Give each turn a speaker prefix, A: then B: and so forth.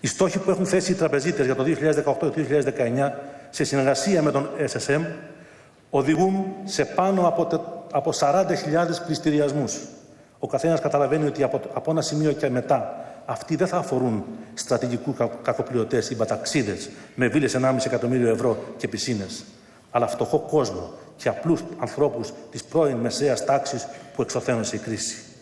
A: Οι στόχοι που έχουν θέσει οι τραπεζίτες για το 2018-2019 σε συνεργασία με τον SSM οδηγούν σε πάνω από 40.000 πληστηριασμούς. Ο καθένας καταλαβαίνει ότι από ένα σημείο και μετά αυτοί δεν θα αφορούν στρατηγικούς κακοπληρωτές ή μπαταξίδες με βίλες 1,5 εκατομμύριο ευρώ και πισίνες, αλλά φτωχό κόσμο και απλούς ανθρώπους της πρώην μεσαίας τάξης που εξωθένωσε η κρίση.